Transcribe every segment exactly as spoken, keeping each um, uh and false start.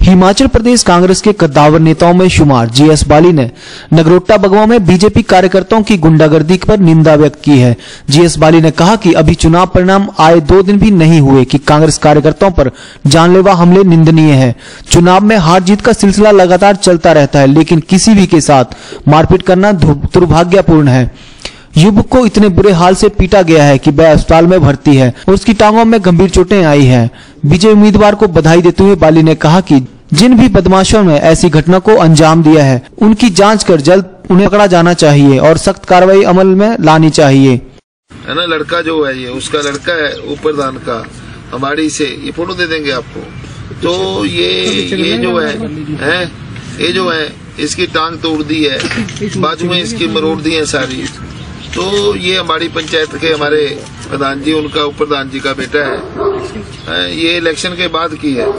हिमाचल प्रदेश कांग्रेस के कद्दावर नेताओं में शुमार जीएस बाली ने नगरोटा बगवा में बीजेपी कार्यकर्ताओं की गुंडागर्दी पर निंदा व्यक्त की है। जीएस बाली ने कहा कि अभी चुनाव परिणाम आए दो दिन भी नहीं हुए कि कांग्रेस कार्यकर्ताओं पर जानलेवा हमले निंदनीय है। चुनाव में हार जीत का सिलसिला लगातार चलता रहता है, लेकिन किसी भी के साथ मारपीट करना दुर्भाग्यपूर्ण है। युवक को इतने बुरे हाल से पीटा गया है कि वह अस्पताल में भर्ती है और उसकी टांगों में गंभीर चोटें आई हैं। विजय उम्मीदवार को बधाई देते हुए बाली ने कहा कि जिन भी बदमाशों ने ऐसी घटना को अंजाम दिया है, उनकी जांच कर जल्द उन्हें पकड़ा जाना चाहिए और सख्त कार्रवाई अमल में लानी चाहिए। है ना, लड़का जो है ये उसका लड़का है ऊपर दान का, हमारी से ये फोटो दे देंगे आपको। तो ये ये जो है हैं ये जो है इसकी टांग तोड़ दी है, बाजू में इसकी मरोड़ दी है सारी। तो ये हमारी पंचायत के हमारे प्रधान जी, उनका उप प्रधान जी का बेटा है। ये इलेक्शन के बाद की है,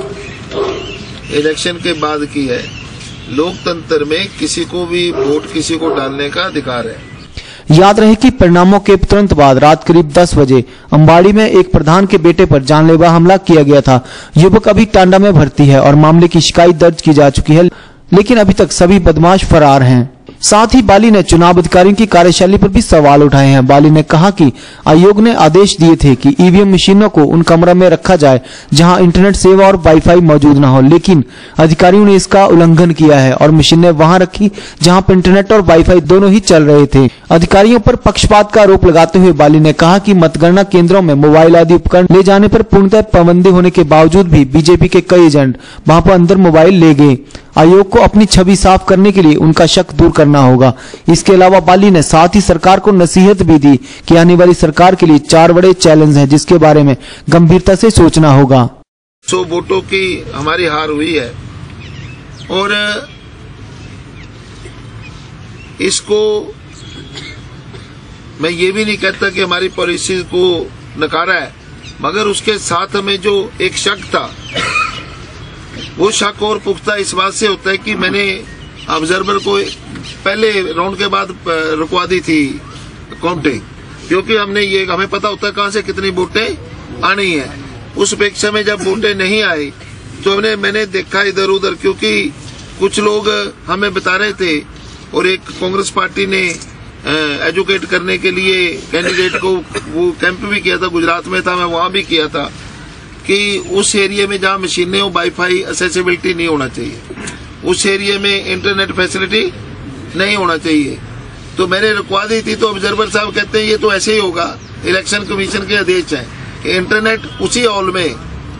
इलेक्शन के बाद की है। लोकतंत्र में किसी को भी वोट किसी को डालने का अधिकार है। याद रहे कि परिणामों के तुरंत बाद रात करीब दस बजे अंबाड़ी में एक प्रधान के बेटे पर जानलेवा हमला किया गया था। युवक अभी टांडा में भर्ती है और मामले की शिकायत दर्ज की जा चुकी है, लेकिन अभी तक सभी बदमाश फरार हैं। साथ ही बाली ने चुनाव अधिकारियों की कार्यशैली पर भी सवाल उठाए हैं। बाली ने कहा कि आयोग ने आदेश दिए थे कि ईवीएम मशीनों को उन कमरों में रखा जाए जहां इंटरनेट सेवा और वाईफाई मौजूद न हो, लेकिन अधिकारियों ने इसका उल्लंघन किया है और मशीनें वहां रखी जहां पर इंटरनेट और वाईफाई दोनों ही चल रहे थे। अधिकारियों पर पक्षपात का आरोप लगाते हुए बाली ने कहा कि मतगणना केंद्रों में मोबाइल आदि उपकरण ले जाने पर पूर्णतः पाबंदी होने के बावजूद भी बीजेपी के कई एजेंट वहां पर अंदर मोबाइल ले गए। आयोग को अपनी छवि साफ करने के लिए उनका शक दूर करना होगा। इसके अलावा बाली ने साथ ही सरकार को नसीहत भी दी कि आने वाली सरकार के लिए चार बड़े चैलेंज हैं, जिसके बारे में गंभीरता से सोचना होगा। सौ वोटों की हमारी हार हुई है और इसको मैं ये भी नहीं कहता कि हमारी पॉलिसी को नकारा है, मगर उसके साथ हमें जो एक शक था, वो शक और पुख्ता इस बात से होता है कि मैंने ऑब्जर्वर को पहले राउंड के बाद रुकवा दी थी काउंटिंग, क्योंकि हमने ये हमें पता होता है कहां से कितनी वोटें आनी है। उस अपेक्षा में जब वोटें नहीं आई तो हमने मैंने देखा इधर उधर, क्योंकि कुछ लोग हमें बता रहे थे और एक कांग्रेस पार्टी ने एजुकेट करने के लिए कैंडिडेट को वो कैंप भी किया था, गुजरात में था, मैं वहां भी किया था कि उस एरिया में जहां मशीनें हो वाईफाई एक्सेसिबिलिटी नहीं होना चाहिए, उस एरिया में इंटरनेट फैसिलिटी नहीं होना चाहिए। तो मैंने रुकवा दी थी। तो ऑब्जर्वर साहब कहते हैं ये तो ऐसे ही होगा, इलेक्शन कमीशन के आदेश हैं। इंटरनेट उसी हॉल में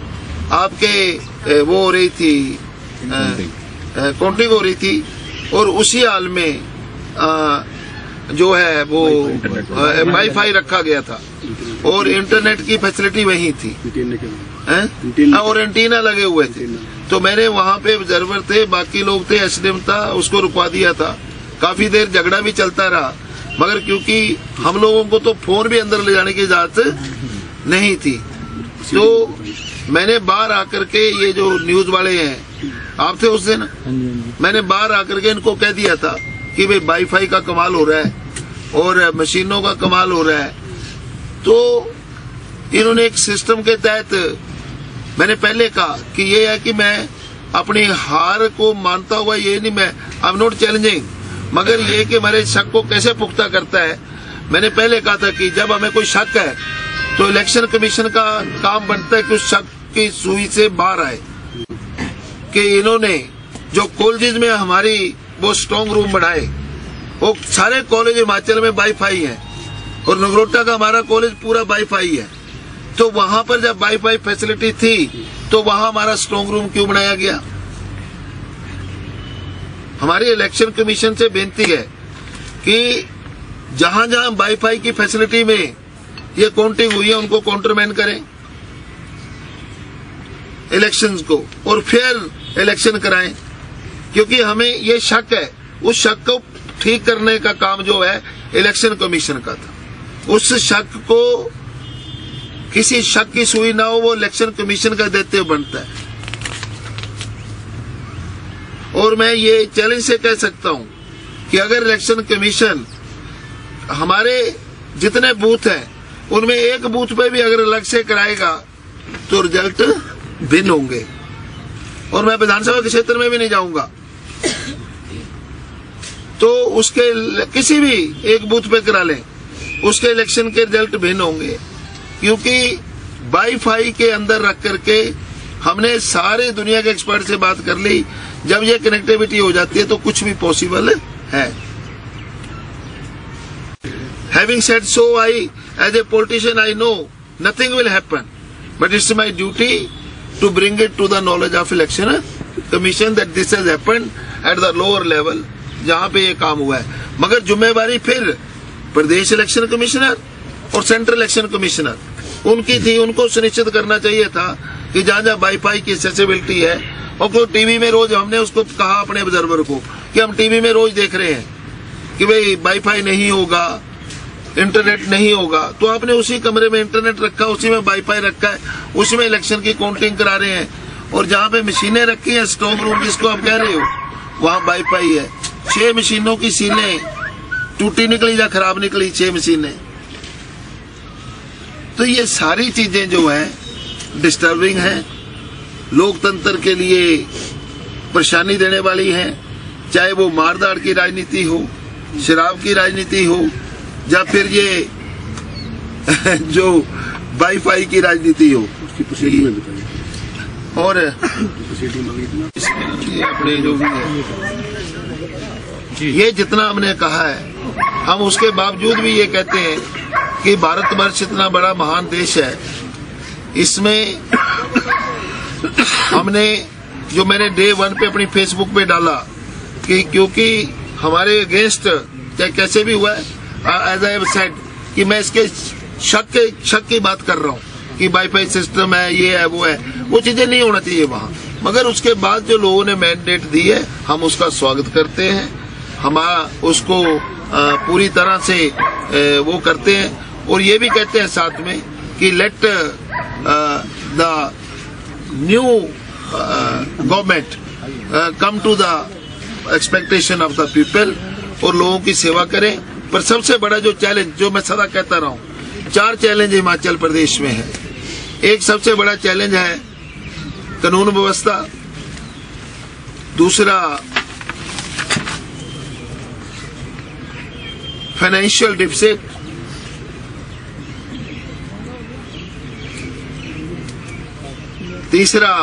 आपके वो हो रही थी, काउंटिंग हो रही थी और उसी हॉल में आ, जो है वो वाईफाई रखा गया था और इंटरनेट की फैसिलिटी वही थी हैं और एंटीना लगे हुए थे। तो मैंने वहां पे ऑब्जर्वर थे, बाकी लोग थे, एसडीएम था, उसको रुकवा दिया था। काफी देर झगड़ा भी चलता रहा, मगर क्योंकि हम लोगों को तो फोन भी अंदर ले जाने की इजाजत नहीं थी, तो मैंने बाहर आकर के ये जो न्यूज वाले हैं, आप थे उस दिन, मैंने बाहर आकर के इनको कह दिया था कि भाई वाईफाई का कमाल हो रहा है और मशीनों का कमाल हो रहा है। तो इन्होंने एक सिस्टम के तहत, मैंने पहले कहा कि ये है कि मैं अपनी हार को मानता हुआ ये नहीं, मैं आई एम नॉट चैलेंजिंग, मगर ये कि मेरे शक को कैसे पुख्ता करता है। मैंने पहले कहा था कि जब हमें कोई शक है तो इलेक्शन कमीशन का काम बनता है कि उस शक की सुई से बाहर आए कि इन्होंने जो कॉलेज में हमारी वो स्ट्रांग रूम बनाए, वो सारे कॉलेज हिमाचल में वाईफाई है और नगरोटा का हमारा कॉलेज पूरा वाईफाई है। तो वहां पर जब वाईफाई फैसिलिटी थी तो वहां हमारा स्ट्रांग रूम क्यों बनाया गया? हमारी इलेक्शन कमीशन से बेनती है कि जहां जहां वाईफाई की फैसिलिटी में ये काउंटिंग हुई है उनको काउंटरमैन करें इलेक्शंस को और फिर इलेक्शन कराएं, क्योंकि हमें ये शक है। उस शक को ठीक करने का काम जो है इलेक्शन कमीशन का था। उस शक को किसी शक की सुई ना हो, वो इलेक्शन कमीशन का देते हुए बनता है। और मैं ये चैलेंज से कह सकता हूं कि अगर इलेक्शन कमीशन हमारे जितने बूथ हैं उनमें एक बूथ पे भी अगर अलग से कराएगा तो रिजल्ट भिन्न होंगे। और मैं विधानसभा के क्षेत्र में भी नहीं जाऊंगा, तो उसके किसी भी एक बूथ पे करा लें, उसके इलेक्शन के रिजल्ट भिन्न होंगे, क्योंकि वाईफाई के अंदर रख करके हमने सारे दुनिया के एक्सपर्ट से बात कर ली। जब ये कनेक्टिविटी हो जाती है तो कुछ भी पॉसिबल है। Having said so, I, as a politician, I know nothing will happen, but it's my duty to bring it to the knowledge of election commission that this has happened at the lower level, जहाँ पे ये काम हुआ है। मगर जिम्मेवारी फिर प्रदेश इलेक्शन कमिश्नर और सेंट्रल इलेक्शन कमिश्नर उनकी थी। उनको सुनिश्चित करना चाहिए था कि जहाँ जहाँ वाईफाई की एक्सेसिबिलिटी है, और कोई टीवी में रोज, हमने उसको कहा अपने ऑब्जर्वर को कि हम टीवी में रोज देख रहे हैं कि भाई वाईफाई नहीं होगा, इंटरनेट नहीं होगा, तो आपने उसी कमरे में इंटरनेट रखा, उसी में वाईफाई रखा है, उसी में इलेक्शन की काउंटिंग करा रहे हैं, और जहाँ पे मशीनें रखी हैं, स्ट्रॉन्ग रूम जिसको आप कह रहे हो, वहाँ वाईफाई है। छह मशीनों की सीलें टूटी निकली या खराब निकली, छह मशीनें। तो ये सारी चीजें जो है डिस्टर्बिंग हैं, लोकतंत्र के लिए परेशानी देने वाली हैं, चाहे वो मारदाड़ की राजनीति हो, शराब की राजनीति हो, या फिर ये जो वाईफाई की राजनीति हो। और ये अपने जो भी है, ये जितना हमने कहा है, हम उसके बावजूद भी ये कहते हैं कि भारतवर्ष इतना बड़ा महान देश है, इसमें हमने जो मैंने डे वन पे अपनी फेसबुक पे डाला कि क्योंकि हमारे अगेंस्ट चाहे कैसे भी हुआ है, एज आई हैव सेड कि मैं इसके शक के शक की बात कर रहा हूँ कि वाईफाई सिस्टम है, ये है, वो है, वो चीजें नहीं होना चाहिए वहाँ। मगर उसके बाद जो लोगों ने मैंडेट दी है, हम उसका स्वागत करते हैं, हमारा उसको पूरी तरह से वो करते हैं, और ये भी कहते हैं साथ में कि let the new government come to the expectation of the people, और लोगों की सेवा करें। पर सबसे बड़ा जो चैलेंज, जो मैं सदा कहता रहा हूँ, चार चैलेंज हिमाचल प्रदेश में है। एक सबसे बड़ा चैलेंज है कानून व्यवस्था, दूसरा फाइनेंशियल डिफिसिट, तीसरा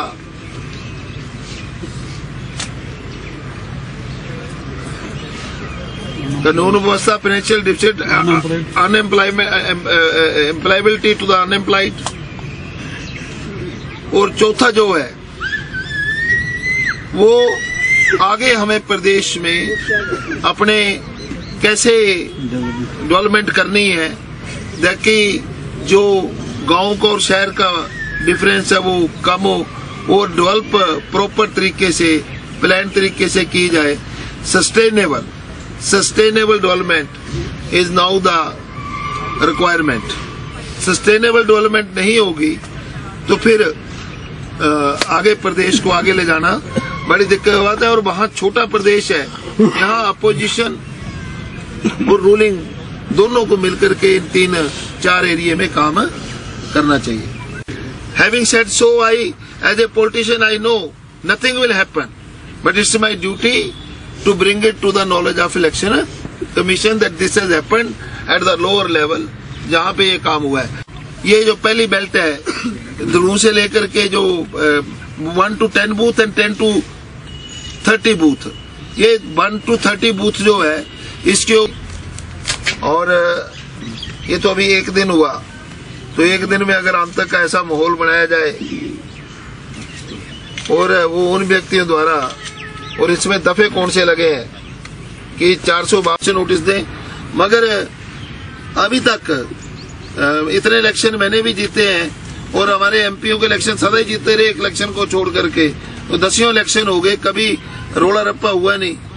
कानून व्यवस्था, financial deficit, unemployment, employability to the unemployed, और चौथा जो है वो आगे हमें प्रदेश में अपने कैसे डेवलपमेंट करनी है, ताकि जो गांव का और शहर का डिफरेंस है वो कम हो, और डेवलप प्रॉपर तरीके से, प्लान तरीके से की जाए। Sustainable sustainable development is now the requirement. Sustainable development नहीं होगी तो फिर आगे प्रदेश को आगे ले जाना बड़ी दिक्कत होता है। और वहाँ छोटा प्रदेश है, यहाँ अपोजिशन और रूलिंग दोनों को मिलकर के इन तीन चार एरिया में काम करना चाहिए। Having said so, I, as a politician, I know nothing will happen, but it's my duty to bring it to the knowledge of election commission that this has happened at the lower level, जहाँ पे ये काम हुआ है। ये जो पहली belt है, ध्रुव से लेकर के जो one to ten booth and ten to thirty booth, ये वन टू थर्टी बूथ जो है इसके, और ये तो अभी एक दिन हुआ, तो एक दिन में अगर अंत तक का ऐसा माहौल बनाया जाए और वो उन व्यक्तियों द्वारा, और इसमें दफे कौन से लगे हैं कि चार सौ बावन नोटिस दें, मगर अभी तक इतने इलेक्शन मैंने भी जीते हैं और हमारे एमपीओ के इलेक्शन सदा ही जीते रहे, एक इलेक्शन को छोड़ करके, तो दसियों इलेक्शन हो गए, कभी रोड़ा रप्पा हुआ नहीं।